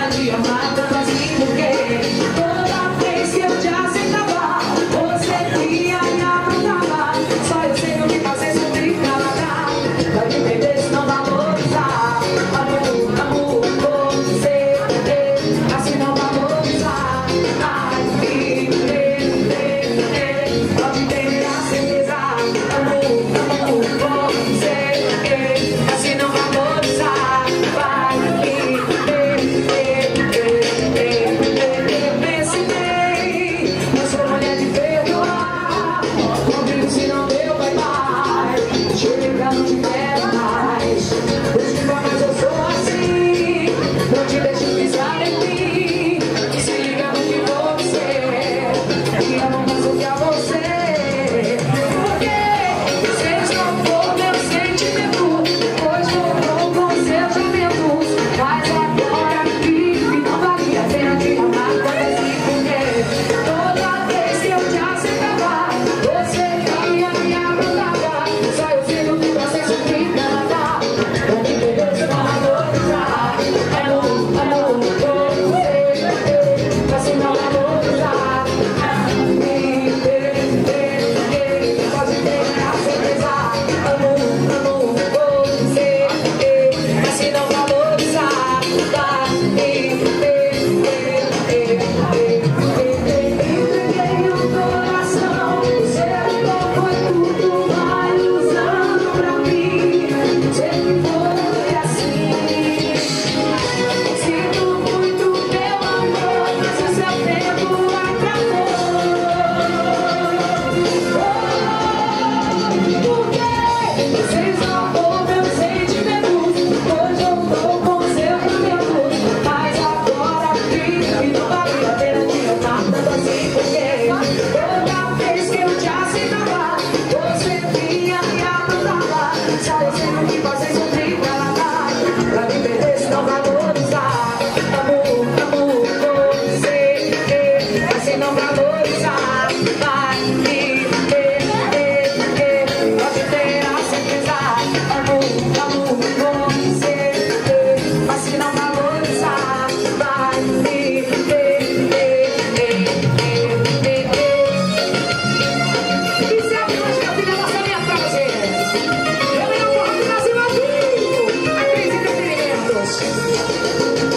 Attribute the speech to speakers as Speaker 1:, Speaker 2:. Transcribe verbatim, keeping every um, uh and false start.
Speaker 1: pena de amar tanto assim, porque toda vez que eu te aceitava, você ia me aprontava. Só eu sei o que fazer sobre calada. Vai me perder se não valorizar. Amor, amor, você assim não valorizar. Ai, me perder, pode ter a certeza. Amor, amor, você assim não valorizar. Vai me perder. Pense bem, não sou mulher de perdoar. Comigo se não deu, vai mais. Chega, não te quero mais. Desculpa, mas eu sou assim. Não te deixo pisar em mim. E se liga no que vou dizer. E eu não faço o que a você. Porque vocês não for meu sentimento. Depois voltou com seus jamentos. Mas agora vive, não valia a pena te amar tanto assim, porque toda vez que eu te aceitava, você ia me aprontava. Só eu sei o que você sofre nada. Não me perder se não valorizar. Amor, amor, você assim não valorizar. Me perder, pode ter a certeza. Amor, amor, você assim não valorizar. Vai me perder. Entreguei o coração, o seu foi tudo uma ilusão pra mim. Sempre foi assim. Sinto muito meu amor, mas o seu tempo acabou. Porque vocês não ouvem meus sentimentos. Hoje eu tô com seus jamentos. Mas agora vive, não vale a pena te amar tanto assim, porque toda vez que eu te aceitava, você vinha me aprontava. Só eu sei o que você sofre pra lá. Pra me perder se não valorizar. Amor, amor, você assim não valorizar. Vai me perder, pode ter a certeza. Amor, amor, você assim não valorizar. Vai me perder. E se a música fica lançamento pra você? Eu me não vou do Brasil ao vivo. A crise de entretenimentos.